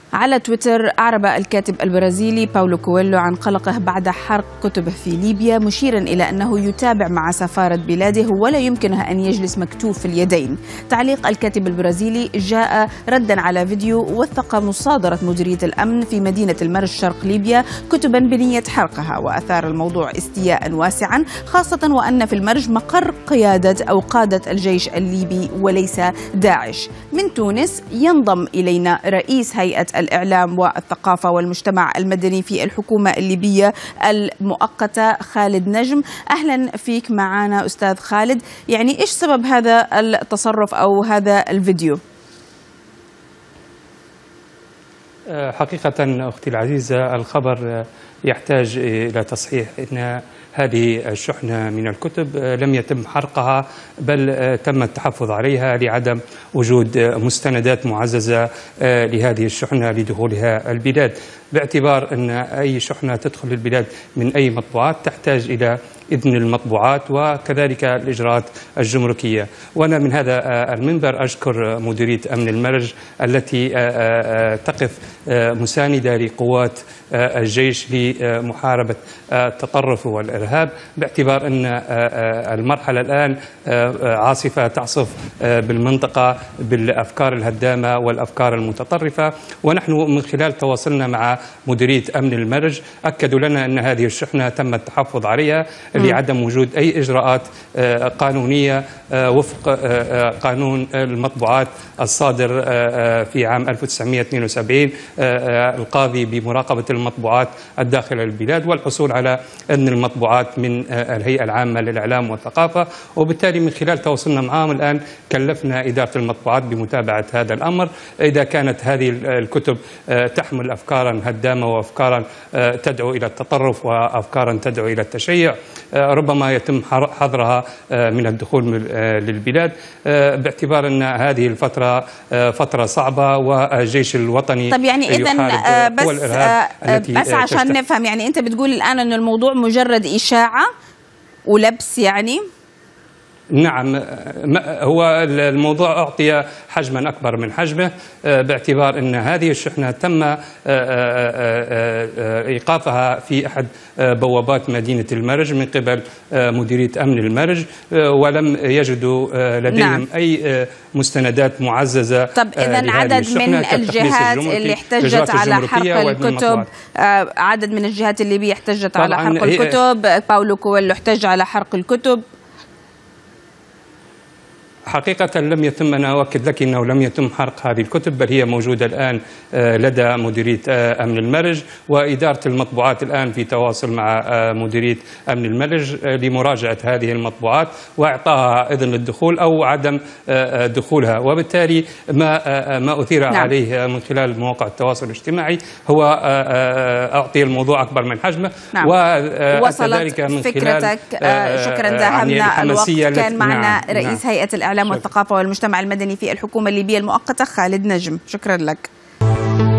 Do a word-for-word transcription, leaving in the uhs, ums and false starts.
على تويتر أعرب الكاتب البرازيلي باولو كويلو عن قلقه بعد حرق كتبه في ليبيا، مشيرا إلى أنه يتابع مع سفارة بلاده ولا يمكنه أن يجلس مكتوف في اليدين. تعليق الكاتب البرازيلي جاء ردا على فيديو وثق مصادرة مديرية الأمن في مدينة المرج شرق ليبيا كتبا بنية حرقها، وأثار الموضوع استياء واسعا، خاصة وأن في المرج مقر قيادة أو قادة الجيش الليبي وليس داعش. من تونس ينضم إلينا رئيس هيئة الإعلام والثقافة والمجتمع المدني في الحكومة الليبية المؤقتة خالد نجم. أهلا فيك معنا أستاذ خالد. يعني إيش سبب هذا التصرف أو هذا الفيديو؟ حقيقة أختي العزيزة الخبر يحتاج إلى تصحيح. إن هذه الشحنة من الكتب لم يتم حرقها، بل تم التحفظ عليها لعدم وجود مستندات معززة لهذه الشحنة لدخولها البلاد، باعتبار أن أي شحنة تدخل البلاد من أي مطبوعات تحتاج إلى إذن المطبوعات وكذلك الإجراءات الجمركية. وأنا من هذا المنبر أشكر مديرية أمن المرج التي تقف مساندة لقوات الجيش لمحاربة التطرف والإرهاب، باعتبار أن المرحلة الآن عاصفة تعصف بالمنطقة بالأفكار الهدامة والأفكار المتطرفة. ونحن من خلال تواصلنا مع مديرية أمن المرج أكدوا لنا أن هذه الشحنة تم التحفظ عليها لعدم وجود أي إجراءات قانونية وفق قانون المطبوعات الصادر في عام ألف وتسعمئة واثنين وسبعين القاضي بمراقبة المطبوعات الداخل البلاد والحصول على أذن المطبوعات من الهيئة العامة للإعلام والثقافة. وبالتالي من خلال تواصلنا معهم الآن كلفنا إدارة المطبوعات بمتابعة هذا الأمر. إذا كانت هذه الكتب تحمل أفكارا هدامة وأفكارا تدعو إلى التطرف وأفكارا تدعو إلى التشيع، ربما يتم حظرها من الدخول للبلاد، باعتبار أن هذه الفترة فترة صعبة والجيش الوطني. طب يعني إذن بس بس عشان نفهم، يعني أنت بتقول الآن أن الموضوع مجرد إشاعة ولبس يعني؟ نعم، هو الموضوع أعطي حجما أكبر من حجمه، باعتبار أن هذه الشحنة تم إيقافها في أحد بوابات مدينة المرج من قبل مديرية أمن المرج، ولم يجدوا لديهم نعم. أي مستندات معززة. طب إذن عدد من الجهات اللي احتجت على حرق الكتب، عدد من الجهات الليبية احتجت على حرق الكتب، باولو كويلو احتج على حرق الكتب. حقيقة لم يتم، أنا أؤكد لك أنه لم يتم حرق هذه الكتب، بل هي موجودة الآن لدى مديرية أمن المرج، وإدارة المطبوعات الآن في تواصل مع مديرية أمن المرج لمراجعة هذه المطبوعات وإعطائها إذن للدخول أو عدم دخولها. وبالتالي ما ما أثير نعم. عليه من خلال مواقع التواصل الاجتماعي هو أعطي الموضوع أكبر من حجمه نعم. وصلت من فكرتك. شكرا، داهمنا الوقت. كان معنا نعم. رئيس نعم. هيئة الإعلام والثقافة والمجتمع المدني في الحكومة الليبية المؤقتة خالد نجم. شكرا لك.